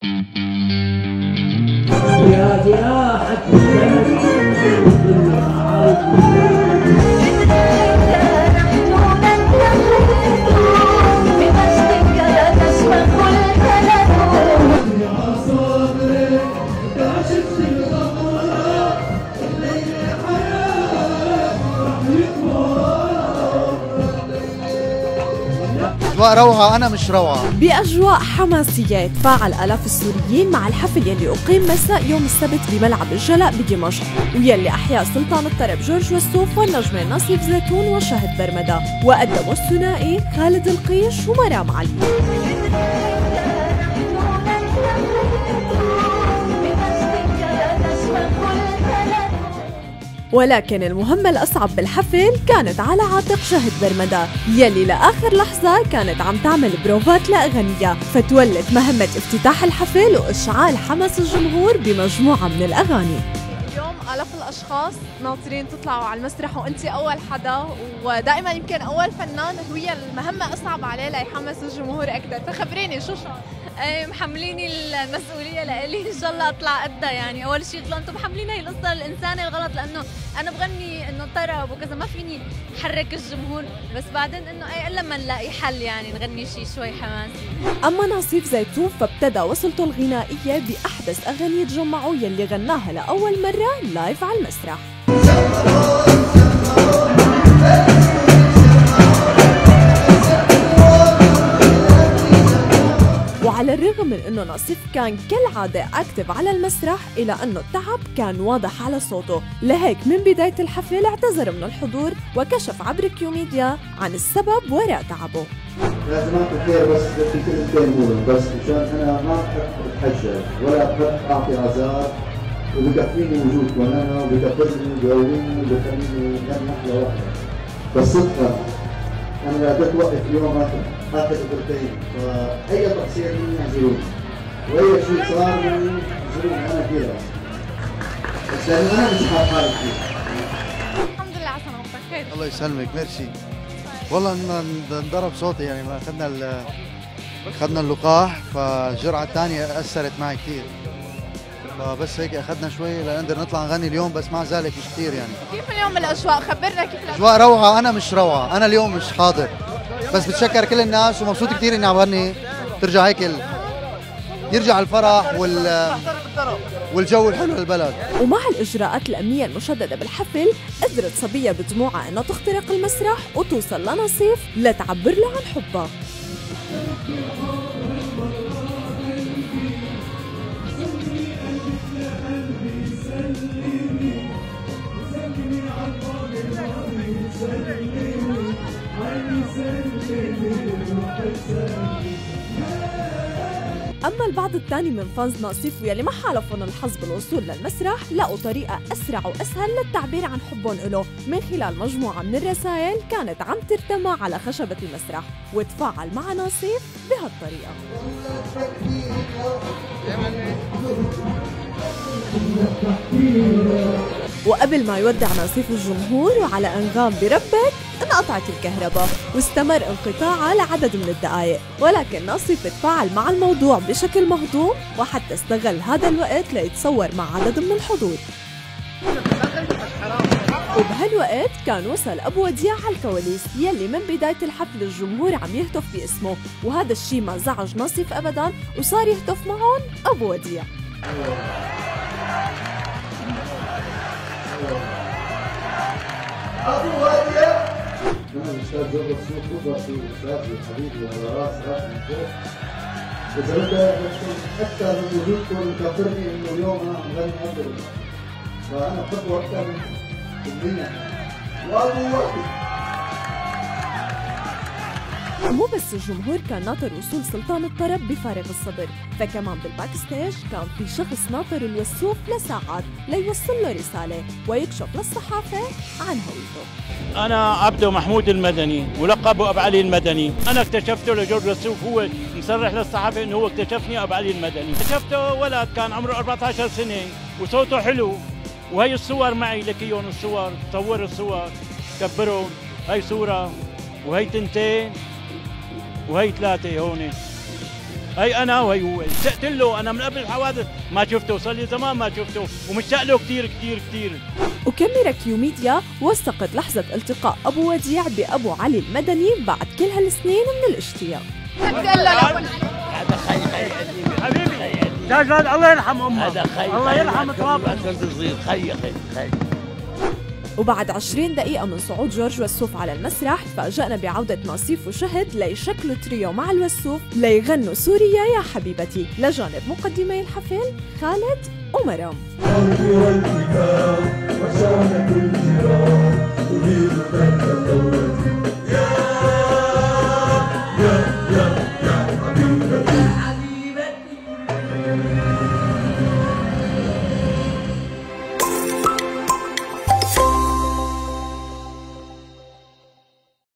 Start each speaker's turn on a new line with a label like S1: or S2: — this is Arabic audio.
S1: أجواء روعة، أنا مش روعة.
S2: بأجواء حماسية تفاعل آلاف السوريين مع الحفل يلي أقيم مساء يوم السبت بملعب الجلاء بدمشق، ويلي أحيا سلطان الطرب جورج وسوف والنجمين ناصيف زيتون وشاهد برمدة، وقدموا الثنائي خالد القيش ومرام علي. ولكن المهمة الأصعب بالحفل كانت على عاتق شاهد برمدة، يلي لآخر لحظة كانت عم تعمل بروفات لأغنية، فتولت مهمة افتتاح الحفل وإشعال حماس الجمهور بمجموعة من الأغاني.
S3: اليوم آلاف الأشخاص ناطرين تطلعوا على المسرح وأنت أول حدا، ودائما يمكن أول فنان هي المهمة أصعب عليه ليحمس الجمهور أكثر، فخبريني شو شعور؟
S4: محمليني المسؤوليه لإلي ان شاء الله اطلع قدها. يعني اول شيء انتم محملين هي القصه الانسانيه الغلط، لانه انا بغني انه طرب وكذا ما فيني حرك الجمهور، بس بعدين انه الا ما نلاقي حل يعني نغني شيء شوي حماسي.
S2: اما ناصيف زيتون فابتدى وصلته الغنائيه باحدث اغاني تجمعوا يلي غناها لاول مره لايف على المسرح. وعلى الرغم من انه ناصيف كان كالعاده اكتف على المسرح، الا انه التعب كان واضح على صوته، لهيك من بدايه الحفل اعتذر من الحضور وكشف عبر كيوميديا عن السبب وراء تعبه.
S5: يا جماعه الخير، بس بدي كلمتين نقولهم، بس مشان انا ما بحب اتحجج ولا بحب اعطي اعذار، وبكفيني وجودكم انا، وبكفيني وبقويني وبخليني نعمل نحله واحده، بس صدقا انا بدي اوقف اليوم اخر اغنيتين، فاي تقصير مني اعذروني، واي شيء صار مني اعذروني انا كثير، بس لانه انا مش حاب حالي كثير.
S3: الحمد لله على سلامتك. خير
S1: الله يسلمك، ميرسي. والله انضرب صوتي، يعني ما اخذنا اللقاح، فالجرعه الثانيه اثرت معي كثير، فبس هيك اخذنا شوي لنقدر نطلع نغني اليوم، بس مع ذلك مش كثير يعني.
S3: كيف اليوم الاجواء؟ خبرنا كيف
S1: الاجواء روعه، انا مش روعه، انا اليوم مش حاضر، بس بتشكر كل الناس ومبسوط كثير اني عم غني، ترجع هيك يرجع الفرح والجو الحلو للبلد.
S2: ومع الإجراءات الأمنية المشددة بالحفل، قدرت صبية بدموعها إنها تخترق المسرح وتوصل لناصيف لتعبر له عن حبها. أما البعض الثاني من فانز ناصيف واللي ما حالفهم الحظ بالوصول للمسرح، لقوا طريقة أسرع وأسهل للتعبير عن حبهم له من خلال مجموعة من الرسائل كانت عم ترتمى على خشبة المسرح، وتفاعل مع ناصيف بهالطريقة. وقبل ما يودع ناصيف الجمهور وعلى أنغام بربك، انقطعت الكهرباء واستمر انقطاعها لعدد من الدقائق، ولكن ناصيف تفاعل مع الموضوع بشكل مهضوم، وحتى استغل هذا الوقت ليتصور مع عدد من الحضور. وبهالوقت كان وصل أبو وديع على الكواليس، يلي من بداية الحفل الجمهور عم يهتف باسمه، وهذا الشيء ما زعج ناصيف أبداً، وصار يهتف معهم أبو وديع.
S5: أبو وديع. أنا الأستاذ جورج وسوف قدوتي وأستاذي وحبيبي وعلى راس من فوق. إذا بدك أكثر من وجودكم مكبرني إنه اليوم أنا عم غني قبل، فأنا بحبه أكثر من الدنيا. والله
S2: ومو بس الجمهور كان ناطر وصول سلطان الطرب بفارغ الصبر، فكمان بالباك ستيج كان في شخص ناطر الوسوف لساعات ليوصل له رسالة ويكشف للصحافة عن هويته.
S6: أنا عبده محمود المدني، ملقب أبو علي المدني. أنا اكتشفته لجورج وسوف، هو مصرح للصحافة إنه هو اكتشفني أبو علي المدني. اكتشفته ولد كان عمره 14 سنة وصوته حلو، وهي الصور معي لكيهم الصور، صور الصور كبرهم، هي صورة وهي تنتين وهي ثلاثة هون. هي انا وهي هو، اشتقت له انا من قبل الحوادث ما شفته، صار لي زمان ما شفته ومشتاق له كثير كثير كثير.
S2: وكاميرا كيو ميديا وثقت لحظة التقاء أبو وديع بأبو علي المدني بعد كل هالسنين من الاشتياق.
S7: هذا خي قديم
S6: حبيبي جاد الله يرحم امك،
S7: هذا خي
S6: الله يرحم توابع
S7: كنت صغير خي
S2: وبعد 20 دقيقة من صعود جورج وسوف على المسرح تفاجأنا بعودة ناصيف وشهد ليشكلوا تريو مع الوسوف ليغنوا سوريا يا حبيبتي لجانب مقدمي الحفل خالد ومرام.
S8: والكتاب وشانة الجيران تريد ترك الدولة